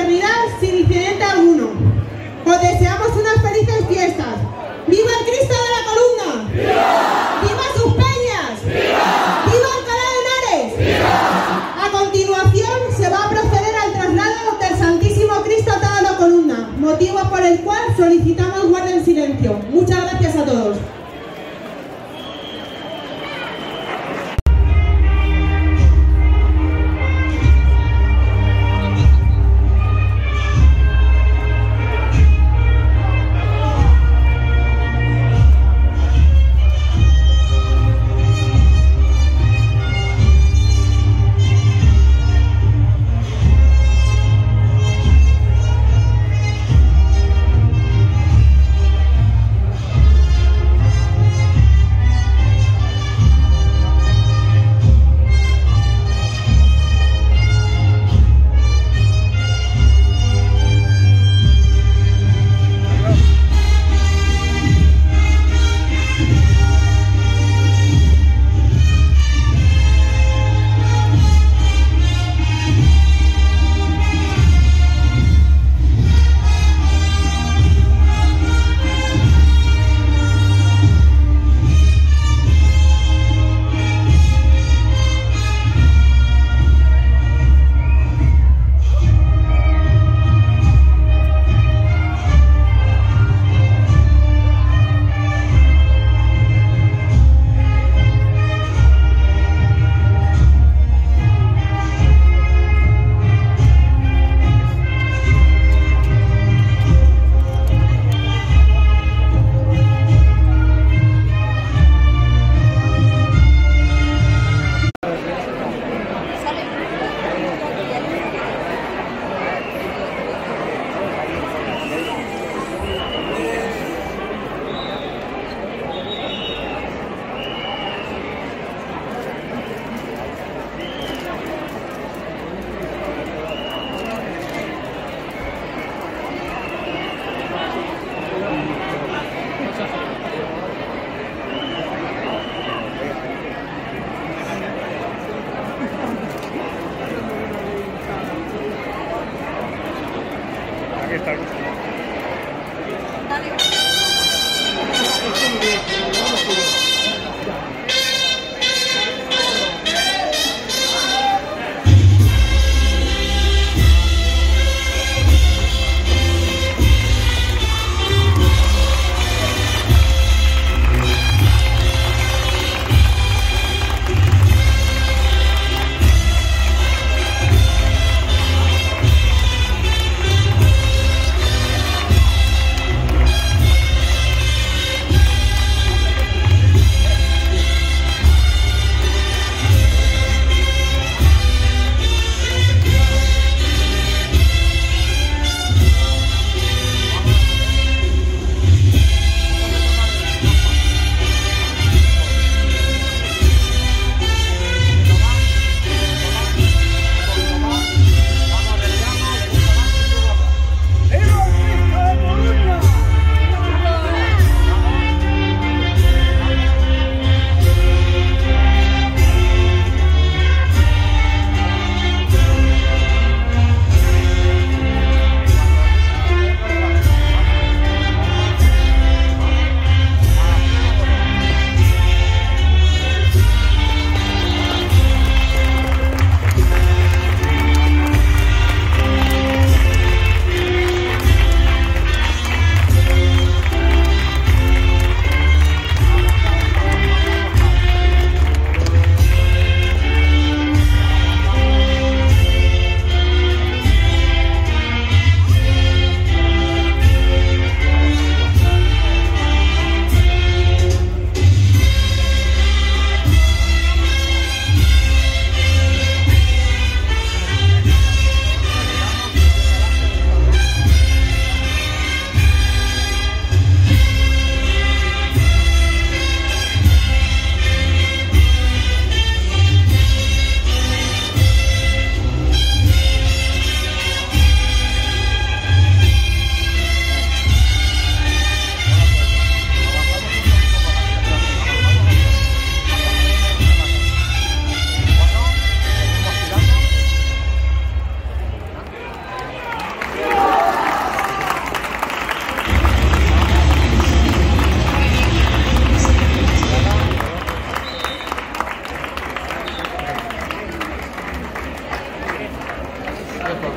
fraternidad sin incidente alguno. Os deseamos unas felices fiestas. ¡Viva el Cristo de la Columna! ¡Viva! ¡Viva sus peñas! ¡Viva! ¡Viva Alcalá de Henares! ¡Viva! A continuación se va a proceder al traslado del Santísimo Cristo atado a la columna, motivo por el cual solicitamos guarden silencio. Muchas gracias a todos.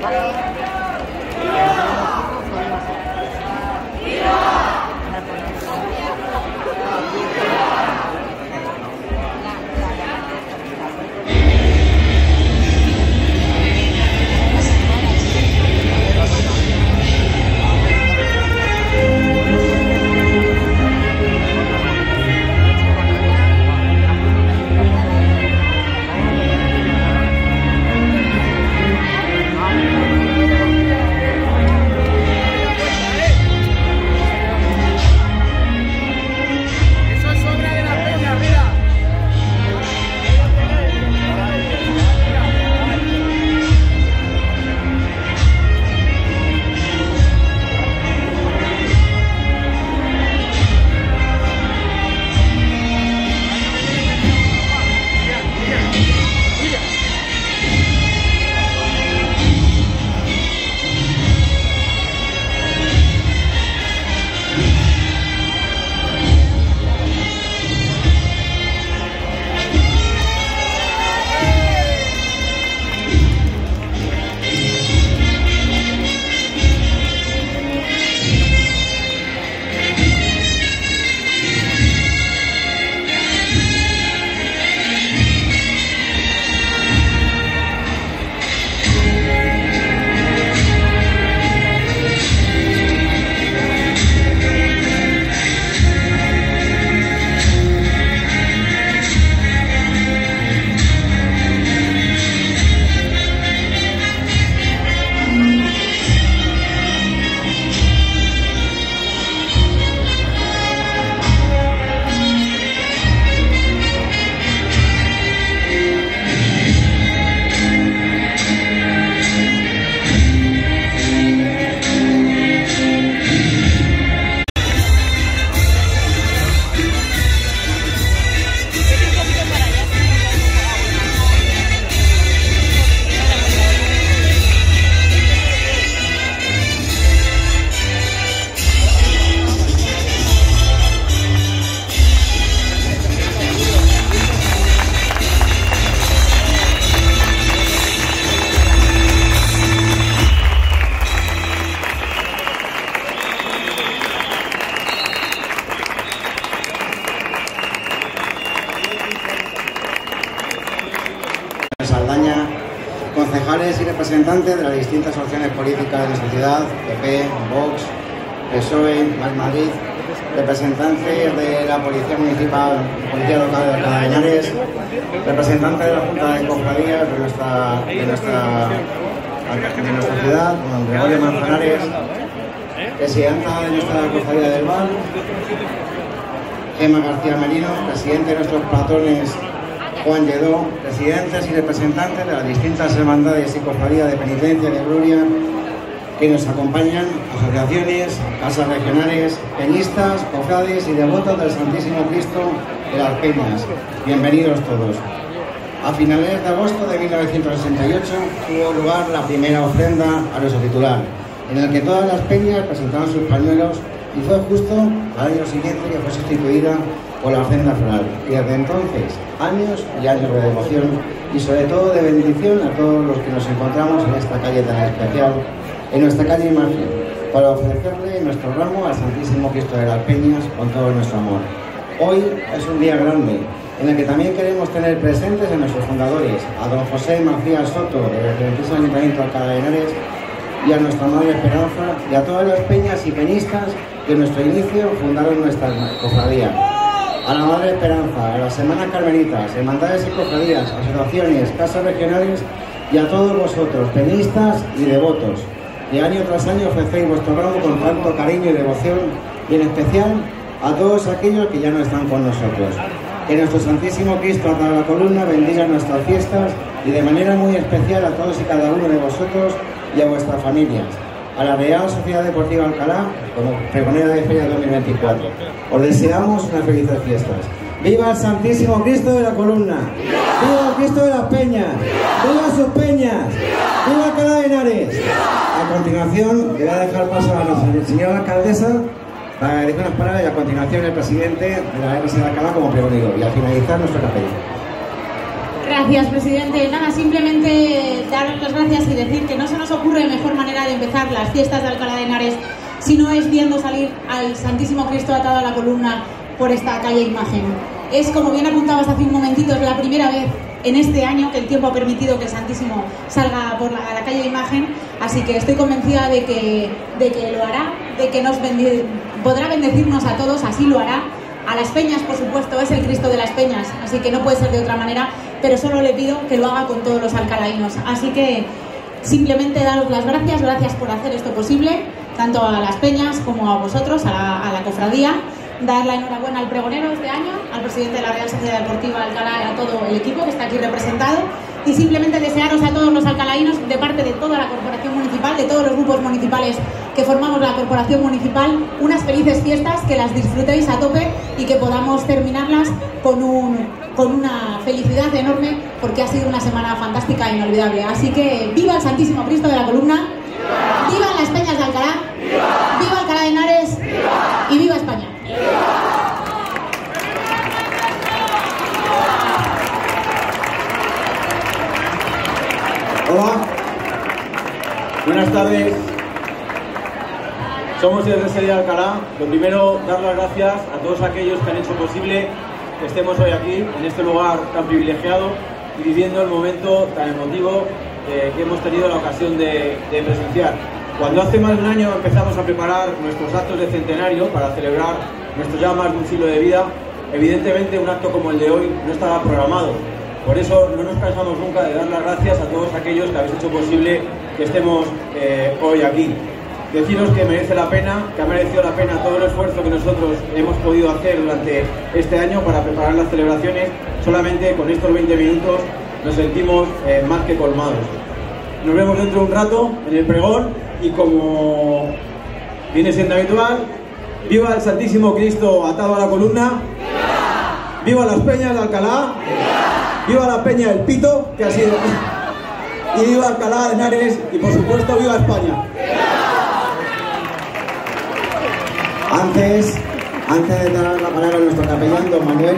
Saldaña, concejales y representantes de las distintas opciones políticas de nuestra ciudad, PP, Vox, PSOE, Más Madrid, representantes de la Policía Municipal, Policía Local de Alcalá de Henares, representantes de la Junta de Cofradías de nuestra ciudad, don Gregorio Manzanares, presidenta de nuestra Cofradía del Val, Gemma García Merino, presidente de nuestros patrones, Juan Lledó, presidentes y representantes de las distintas hermandades y cofradías de penitencia y de gloria que nos acompañan, asociaciones, casas regionales, peñistas, cofrades y devotos del Santísimo Cristo de las Peñas. Bienvenidos todos. A finales de agosto de 1968 tuvo lugar la primera ofrenda a nuestro titular, en el que todas las peñas presentaron sus pañuelos, y fue justo al año siguiente que fue sustituida por la ofrenda floral. Y desde entonces, años y años de devoción y sobre todo de bendición a todos los que nos encontramos en esta calle tan especial, en nuestra calle Imagen, para ofrecerle nuestro ramo al Santísimo Cristo de las Peñas con todo nuestro amor. Hoy es un día grande, en el que también queremos tener presentes a nuestros fundadores, a don José Macías Soto, del excelentísimo Ayuntamiento de Alcalá de Henares, y a nuestra Madre Esperanza, y a todas las peñas y peñistas que en nuestro inicio fundaron nuestra cofradía. A la Madre Esperanza, a las Semanas Carmelitas, hermandades y cofradías, asociaciones, casas regionales, y a todos vosotros, peñistas y devotos, que año tras año ofrecéis vuestro ramo con tanto cariño y devoción, y en especial a todos aquellos que ya no están con nosotros. Que nuestro Santísimo Cristo ata la columna bendiga nuestras fiestas, y de manera muy especial a todos y cada uno de vosotros y a vuestras familias. A la Real Sociedad Deportiva Alcalá, como pregonera de Feria 2024. Os deseamos unas felices fiestas. ¡Viva el Santísimo Cristo de la Columna! ¡Viva el Cristo de las Peñas! ¡Viva sus peñas! ¡Viva Alcalá de Henares! A continuación, le voy a dejar paso a nuestra señora alcaldesa para decir unas palabras, y a continuación el presidente de la RS de Alcalá como pregonero, y al finalizar nuestra capella. Gracias, presidente. Nada, simplemente daros las gracias y decir que no se nos ocurre mejor manera de empezar las fiestas de Alcalá de Henares si no es viendo salir al Santísimo Cristo atado a la columna por esta calle Imagen. Es, como bien apuntabas hace un momentito, es la primera vez en este año que el tiempo ha permitido que el Santísimo salga a la calle Imagen, así que estoy convencida de que lo hará, de que podrá bendecirnos a todos, así lo hará. A las peñas, por supuesto, es el Cristo de las Peñas, así que no puede ser de otra manera, pero solo le pido que lo haga con todos los alcalaínos. Así que simplemente daros las gracias por hacer esto posible, tanto a las peñas como a vosotros, a la cofradía. Dar la enhorabuena al pregonero este año, al presidente de la Real Sociedad Deportiva Alcalá, a todo el equipo que está aquí representado, y simplemente desearos a todos los alcalaínos, de parte de toda la corporación municipal, de todos los grupos municipales que formamos la corporación municipal, unas felices fiestas, que las disfrutéis a tope y que podamos terminarlas con una felicidad enorme, porque ha sido una semana fantástica e inolvidable. Así que viva el Santísimo Cristo de la Columna, viva las Peñas de Alcalá, viva Alcalá de Henares y viva España. Hola, buenas tardes. Somos el RSD de Alcalá. Lo primero, dar las gracias a todos aquellos que han hecho posible que estemos hoy aquí, en este lugar tan privilegiado y viviendo el momento tan emotivo que hemos tenido la ocasión de presenciar. Cuando hace más de un año empezamos a preparar nuestros actos de centenario para celebrar nuestro ya más de un siglo de vida, evidentemente un acto como el de hoy no estaba programado. Por eso no nos cansamos nunca de dar las gracias a todos aquellos que habéis hecho posible que estemos hoy aquí. Deciros que merece la pena, que ha merecido la pena todo el esfuerzo que nosotros hemos podido hacer durante este año para preparar las celebraciones. Solamente con estos 20 minutos nos sentimos más que colmados. Nos vemos dentro de un rato en el pregón y, como viene siendo habitual, viva el Santísimo Cristo atado a la columna, viva las Peñas de Alcalá, viva la Peña del Pito, que ha sido, y viva Alcalá de Henares y, por supuesto, viva España. Antes de dar la palabra a nuestro capellán, don Manuel,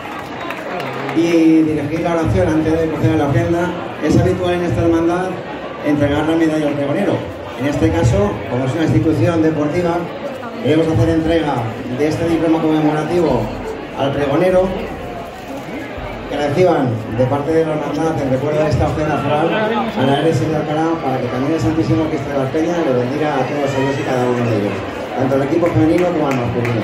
y dirigir la oración antes de proceder a la ofrenda, es habitual en esta hermandad entregar la medalla al pregonero. En este caso, como es una institución deportiva, debemos hacer entrega de este diploma conmemorativo al pregonero, que reciban de parte de la hermandad en recuerdo de esta ofrenda floral a la RS de Alcalá, para que también el Santísimo Cristo de las Peñas le bendiga a todos ellos y cada uno de ellos, tanto el equipo femenino como el masculino.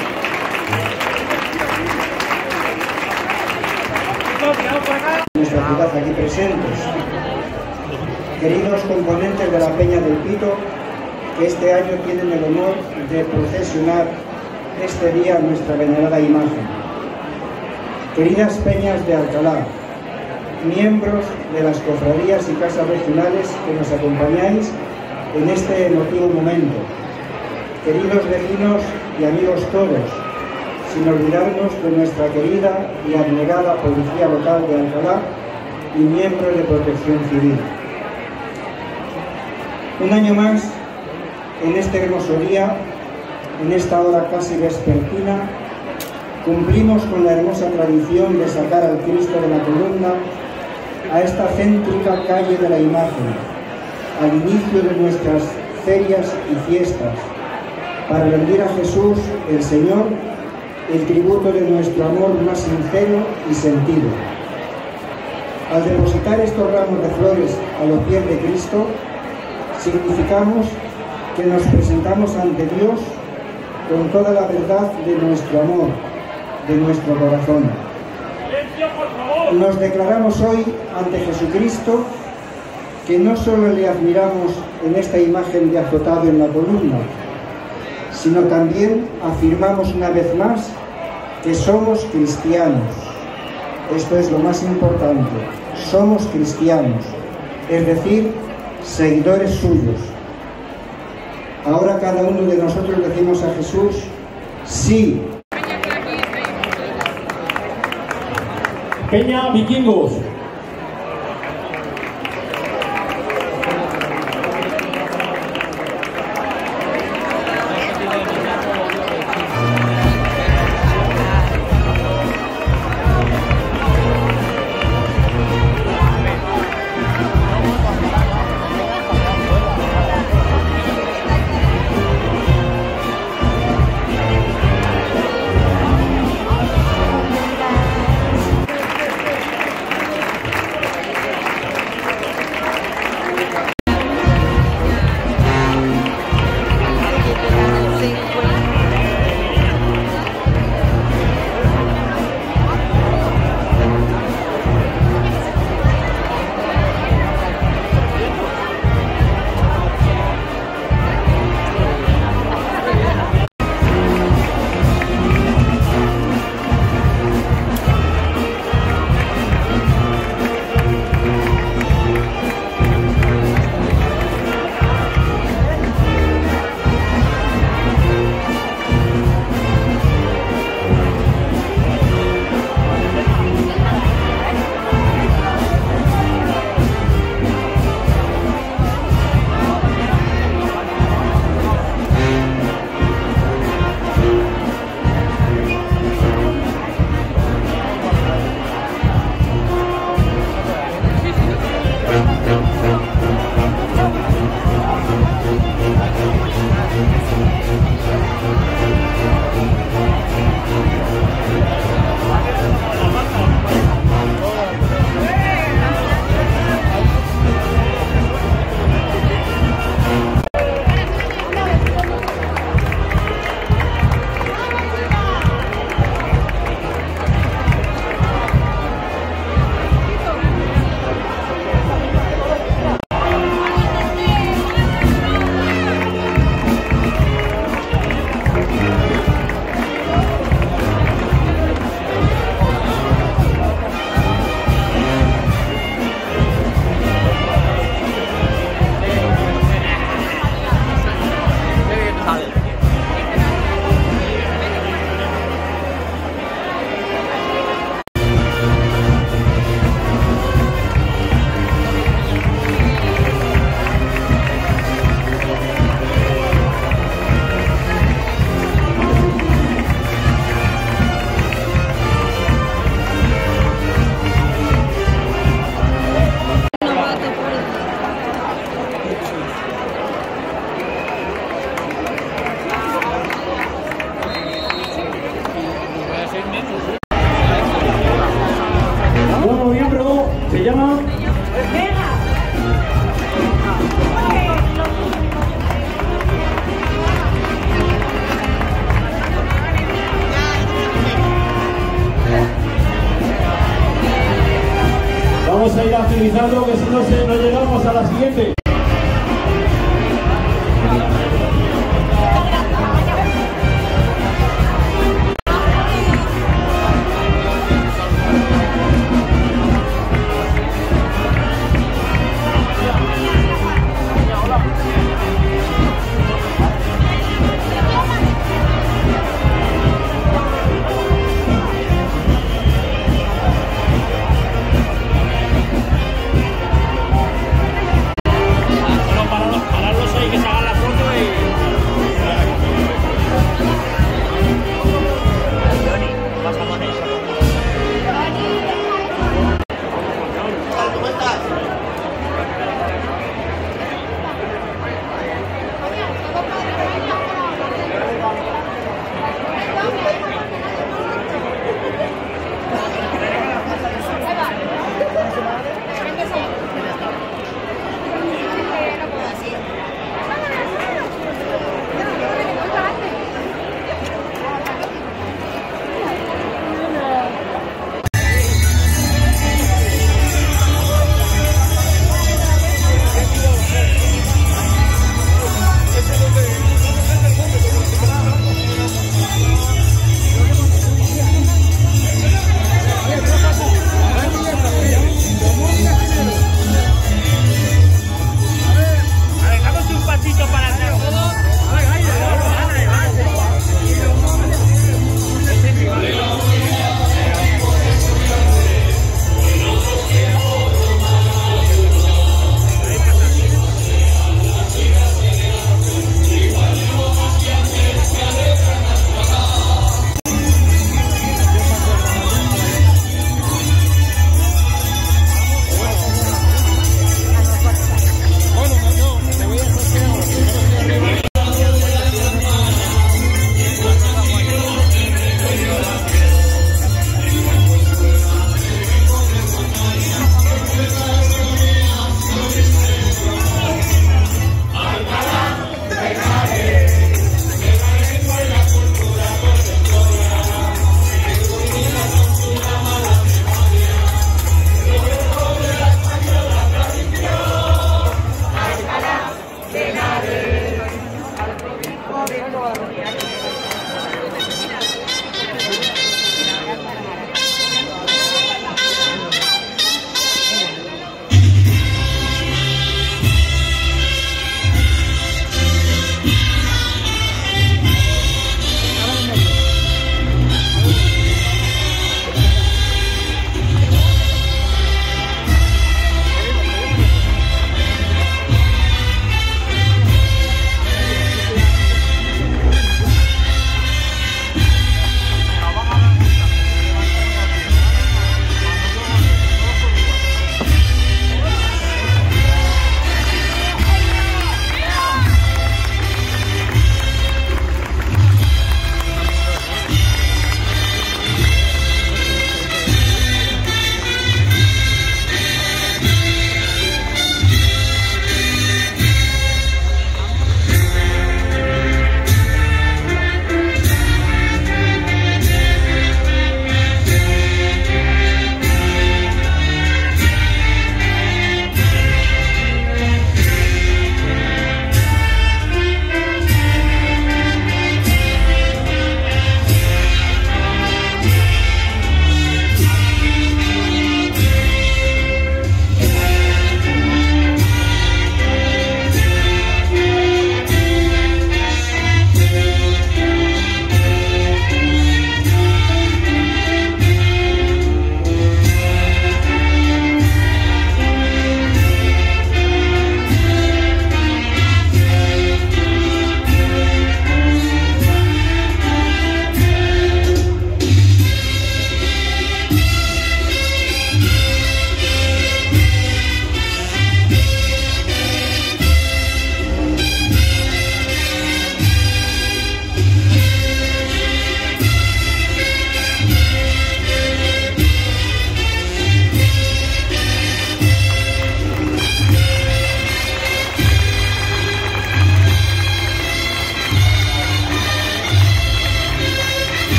Nuestra ciudad aquí presentes, queridos componentes de la Peña del Pito, que este año tienen el honor de procesionar este día nuestra venerada imagen. Queridas Peñas de Alcalá, miembros de las cofradías y casas regionales que nos acompañáis en este emotivo momento, queridos vecinos y amigos todos, sin olvidarnos de nuestra querida y abnegada Policía Local de Alcalá y miembros de Protección Civil. Un año más, en este hermoso día, en esta hora casi vespertina, cumplimos con la hermosa tradición de sacar al Cristo de la Columna a esta céntrica calle de la Imagen, al inicio de nuestras ferias y fiestas, para rendir a Jesús, el Señor, el tributo de nuestro amor más sincero y sentido. Al depositar estos ramos de flores a los pies de Cristo, significamos que nos presentamos ante Dios con toda la verdad de nuestro amor, de nuestro corazón. Nos declaramos hoy ante Jesucristo que no solo le admiramos en esta imagen de azotado en la columna, sino también afirmamos una vez más que somos cristianos. Esto es lo más importante, somos cristianos, es decir, seguidores suyos. Ahora cada uno de nosotros decimos a Jesús, sí. Peña Vikingos. demostrando que